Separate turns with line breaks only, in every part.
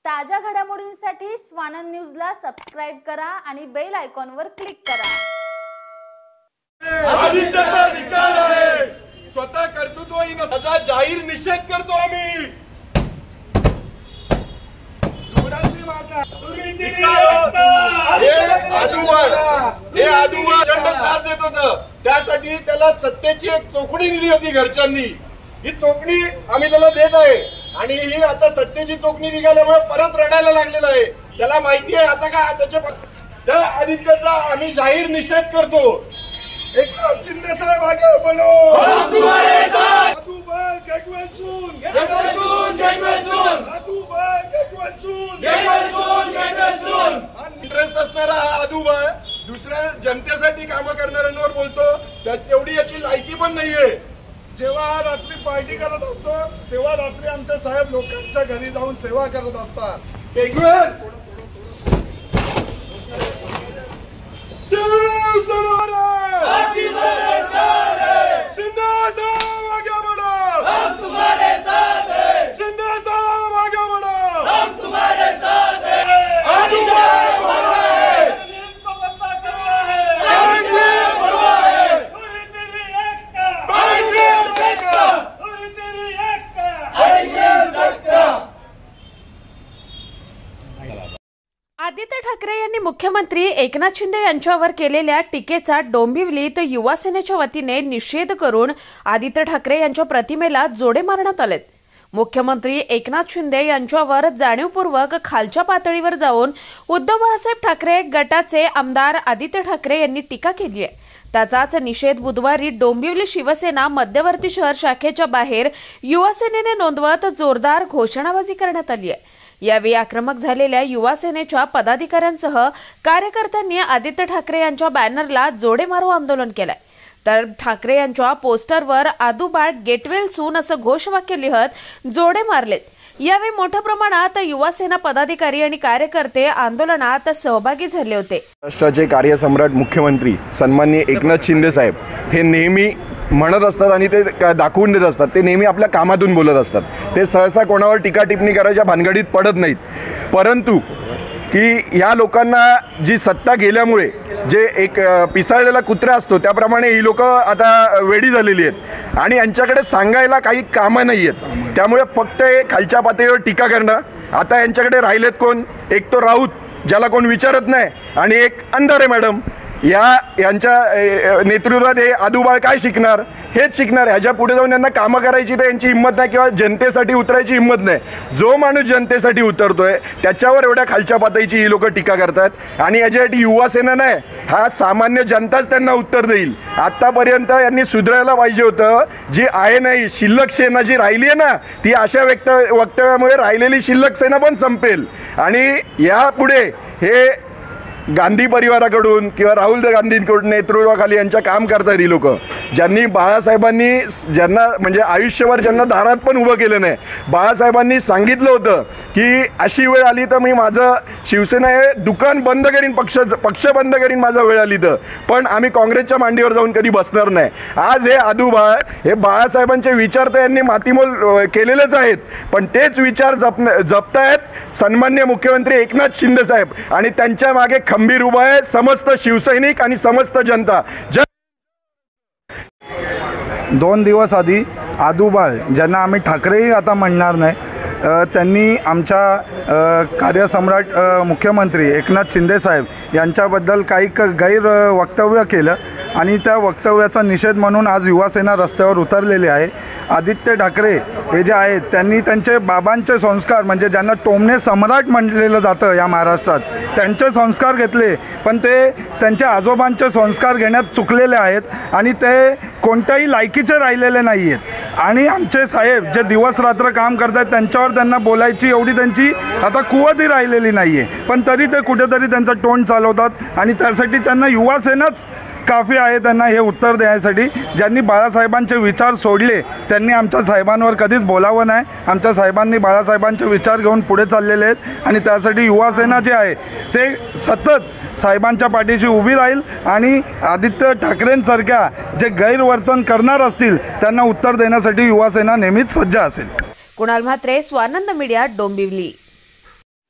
ताज्या घडामोडींसाठी स्वानंद न्यूजला सबस्क्राइब करा आणि बेल आयकॉनवर क्लिक करा।
आदित्यचा निकाल आहे, स्वतः कर्तृत्वहीन त्याचा जाहीर निषेध करतो आम्ही। त्रास देत होतं, त्यासाठी त्याला सत्तेची एक चौकडी दिली होती घरच्यांनी। ही चौकडी आम्ही त्याला देत आहे आणि ही आता सत्तेची चौकडी निघाल्यामुळे परत रडायला लागलेला आहे। त्याला माहिती आहे आता काय त्या आदित्यचा आम्ही जाहीर निषेध करतो। एकनाथ शिंदे साहेब आगे बढ़ो, हम तुम्हारे साथ। Adubai get well soon, get well soon, get well soon. Adubai get well soon, get well soon, get well soon. Interest असणारा आदूबाई दुसऱ्या जनतेसाठी काम करणाऱ्यांवर बोलतो, तेवढी याची लायकी पण नाहीये। जेव्हा रात्री पार्टी करत असतो तेव्हा रात्री आमचे साहेब लोकांच्या घरी जाऊन सेवा करत असतात।
आदित्य ठाकरे यांनी मुख्यमंत्री एकनाथ शिंदे यांच्यावर केलेल्या टीकेचा डोंबिवलीत युवा सेनेच्या वतीने निषेध करून आदित्य ठाकरे यांच्या प्रतिमेला जोडे मारण्यात आलेत। मुख्यमंत्री एकनाथ शिंदे यांच्यावर जाणीवपूर्वक खालच्या पातळीवर जाऊन उद्धव बाळासाहेब ठाकरे गटाचे आमदार आदित्य ठाकरे यांनी टीका केली आहे। त्याचाच निषेध बुधवारी डोंबिवली शिवसेना मध्यवर्ती शहर शाखेच्या बाहेर युवा सेनेने नोंदवत जोरदार घोषणाबाजी करण्यात आली आहे। यावेळी आक्रमक झालेल्या युवा सेनेच्या पदाधिकाऱ्यांसह कार्यकर्त्यांनी आदित्य ठाकरे यांच्या बॅनरला जोडे मारो आंदोलन केलंय। तर ठाकरे यांच्या पोस्टरवर आदूबाई गेट वेल सून असं घोषवाक्य लिहत जोडे मारलेत। यावेळी मोठ्या प्रमाणात युवा सेना पदाधिकारी आणि कार्यकर्ते आंदोलनात सहभागी झाले होते।
महाराष्ट्राचे कार्यसम्राट मुख्यमंत्री सन्माननीय एकनाथ शिंदे साहेब हे नेहमी म्हणत असतात आणि ते दाखवून देत असतात, ते नेहमी आपल्या कामातून बोलत असतात। ते सहसा कोणावर टीका टिप्पणी करायच्या भानगडीत पडत नाहीत, परंतु की या लोकांना जी सत्ता गेल्यामुळे जे एक पिसाळलेला कुत्रा असतो त्याप्रमाणे ही लोक आता वेडी झालेली आहेत आणि यांच्याकडे सांगायला काही कामं नाही आहेत। त्यामुळे फक्त खालच्या पातळीवर टीका करणं। आता यांच्याकडे राहिलेत कोण? एक तो राऊत ज्याला कोण विचारत नाही आणि एक अंधारे मॅडम। यांच्या नेतृत्वात हे आदूबाई काय शिकणार? हेच शिकणार। ह्याच्या पुढे जाऊन यांना कामं करायची तर यांची हिंमत नाही किंवा जनतेसाठी उतरायची हिंमत नाही। जो माणूस जनतेसाठी उतरतोय त्याच्यावर एवढ्या खालच्या पातळीची ही लोक टीका करतात आणि याच्यासाठी युवा सेना नाही, हा सामान्य जनताच त्यांना उत्तर देईल। आतापर्यंत यांनी सुधारायला पाहिजे होतं। जी आहे नाही शिल्लक सेना जी राहिली आहे ना, ती अशा वक्तव्यामुळे राहिलेली शिल्लक सेना पण संपेल आणि यापुढे हे गांधी परिवाराकडून किंवा राहुल गांधींकडून नेतृत्वाखाली यांच्या काम करतात ही लोक, ज्यांनी बाळासाहेबांनी ज्यांना म्हणजे आयुष्यभर ज्यांना दारात पण उभं केलं नाही। बाळासाहेबांनी सांगितलं होतं की अशी वेळ आली तर मी माझं शिवसेना हे दुकान बंद करीन, पक्ष बंद करीन माझा वेळ आली तर, पण आम्ही काँग्रेसच्या मांडीवर जाऊन कधी बसणार नाही। आज हे आदूबाई हे बाळासाहेबांचे विचार तर यांनी मातीमोल केलेलेच आहेत, पण तेच विचार जपतायत सन्माननीय मुख्यमंत्री एकनाथ शिंदे साहेब आणि त्यांच्या मागे खंबीर उभा आहे समस्त शिवसैनिक आणि समस्त जनता।
2 दिवस आधी आदूबाई ज्यांना आम्ही ठाकरेही आता म्हणणार नाही, त्यांनी आमच्या कार्यसम्राट मुख्यमंत्री एकनाथ शिंदे साहेब यांच्याबद्दल काही गैर वक्तव्य केलं आणि त्या वक्तव्याचा निषेध म्हणून आज युवा सेना रस्त्यावर उतरलेली आहे। आदित्य ठाकरे हे जे आहेत त्यांनी त्यांचे बाबांचे संस्कार म्हणजे ज्यांना टोमणे सम्राट म्हटलेलं जातं या महाराष्ट्रात, त्यांचे संस्कार घेतले, पण ते त्यांच्या आजोबांचे संस्कार घेण्यात चुकलेले आहेत आणि ते कोणत्याही लायकीचे राहिलेले नाही आहेत। आणि आमचे साहेब जे दिवस रात्र काम करतात त्यांना बोलायची एवढी त्यांची आता कुवतही राहिलेली नाही आहे, पण तरी ते कुठेतरी त्यांचं तोंड चालवतात आणि त्यासाठी त्यांना युवा सेनाच काफी आहे त्यांना हे उत्तर देण्यासाठी। ज्यांनी बाळासाहेबांचे विचार सोडले त्यांनी आमच्या साहेबांवर कधीच बोलावं नाही। आमच्या साहेबांनी बाळासाहेबांचे विचार घेऊन पुढे चाललेले आहेत आणि त्यासाठी युवा सेना जे आहे ते सतत साहेबांच्या पाठीशी उभी राहील आणि आदित्य ठाकरेंसारख्या जे गैरवर्तन करणार असतील त्यांना उत्तर देण्यासाठी युवा सेना नेहमीच सज्ज असेल।
कुणाल म्हात्रे, स्वानंद मीडिया, डोंबिवली।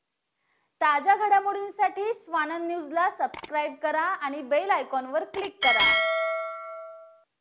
ताज्या घडामोडींसाठी स्वानंद न्यूजला सबस्क्राईब करा आणि बेल आयकॉनवर क्लिक करा.